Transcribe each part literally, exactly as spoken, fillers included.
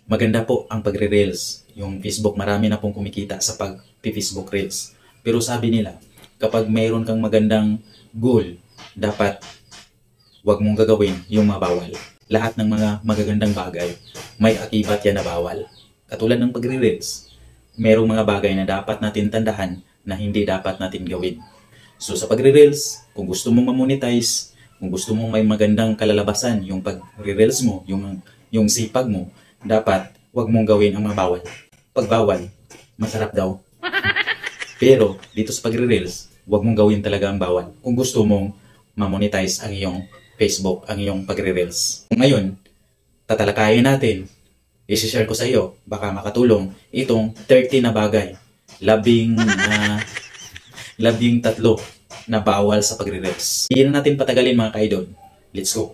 Maganda po ang pagre-reels. Yung Facebook, marami na pong kumikita sa pag-Facebook Reels. Pero sabi nila, kapag mayroon kang magandang goal, dapat wag mong gagawin yung mabawal. Lahat ng mga magagandang bagay, may akibat yan na bawal. Katulad ng pagre-reels, mayroong mga bagay na dapat natin tandahan na hindi dapat natin gawin. So sa pagre-reels, kung gusto mong ma-monetize, kung gusto mong may magandang kalalabasan yung pag-reels mo, yung, yung sipag mo, dapat wag mong gawin ang mga bawal. Pag bawal, masarap daw. Pero dito sa pagre-reels, wag mong gawin talaga ang bawal. Kung gusto mong ma-monetize ang iyong Facebook, ang iyong pagre-reels. Ngayon, tatalakayin natin, i-share ko sa iyo, baka makatulong, itong thirty na bagay. Labing na, labing tatlo na bawal sa pagre-reels. Hindi na natin patagalin mga ka-idol. Let's go!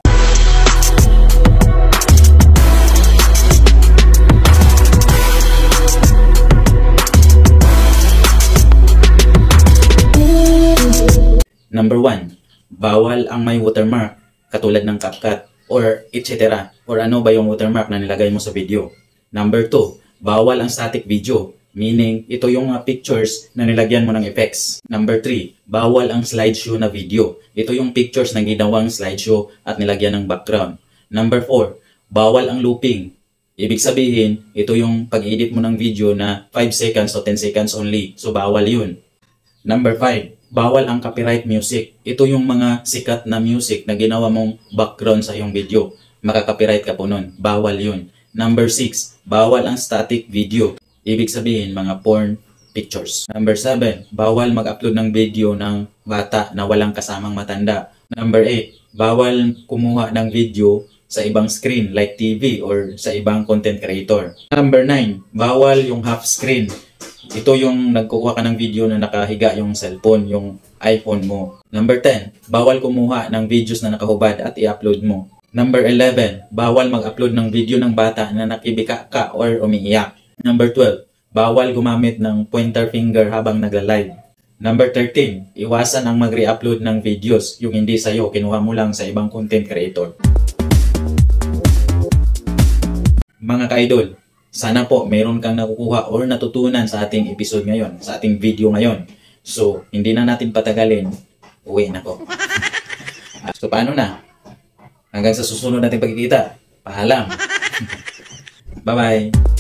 Number one, bawal ang may watermark katulad ng CapCut or et cetera. Or ano ba yung watermark na nilagay mo sa video. Number two, bawal ang static video. Meaning, ito yung mga pictures na nilagyan mo ng effects. Number three, bawal ang slideshow na video. Ito yung pictures na ginawang slideshow at nilagyan ng background. Number four, bawal ang looping. Ibig sabihin, ito yung pag-edit mo ng video na five seconds o ten seconds only. So, bawal yun. Number five, bawal ang copyright music. Ito yung mga sikat na music na ginawa mong background sa iyong video. Makaka-copyright ka po nun. Bawal yun. Number six, bawal ang static video. Ibig sabihin, mga porn pictures. Number seven, bawal mag-upload ng video ng bata na walang kasamang matanda. Number eight, bawal kumuha ng video sa ibang screen like T V or sa ibang content creator. Number nine, bawal yung half screen. Ito yung nagkukuha ka ng video na nakahiga yung cellphone, yung iPhone mo. Number ten, bawal kumuha ng videos na nakahubad at i-upload mo. Number eleven, bawal mag-upload ng video ng bata na nakibika ka or umiiyak. Number twelve, bawal gumamit ng pointer finger habang nagla-live. Number thirteen, iwasan ang mag-re-upload ng videos, yung hindi sa'yo, kinuha mo lang sa ibang content creator. Mga ka-idol, sana po mayroon kang nakukuha or natutunan sa ating episode ngayon, sa ating video ngayon. So, hindi na natin patagalin, uwi na ko. So, paano na? Hanggang sa susunod nating pagkikita. Paalam. Bye-bye.